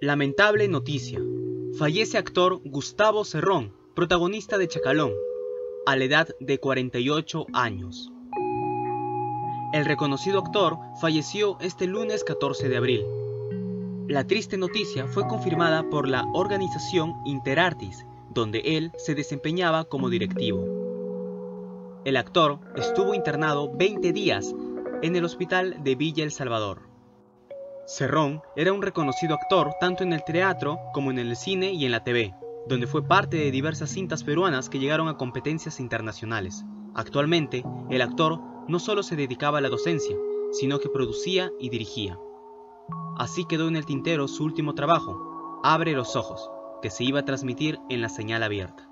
Lamentable noticia. Fallece actor Gustavo Cerrón, protagonista de Chacalón, a la edad de 48 años. El reconocido actor falleció este lunes 14 de abril. La triste noticia fue confirmada por la organización Interartis, donde él se desempeñaba como directivo. El actor estuvo internado 20 días en el hospital de Villa El Salvador. Cerrón era un reconocido actor tanto en el teatro como en el cine y en la TV, donde fue parte de diversas cintas peruanas que llegaron a competencias internacionales. Actualmente, el actor no solo se dedicaba a la docencia, sino que producía y dirigía. Así quedó en el tintero su último trabajo, Abre los ojos, que se iba a transmitir en la señal abierta.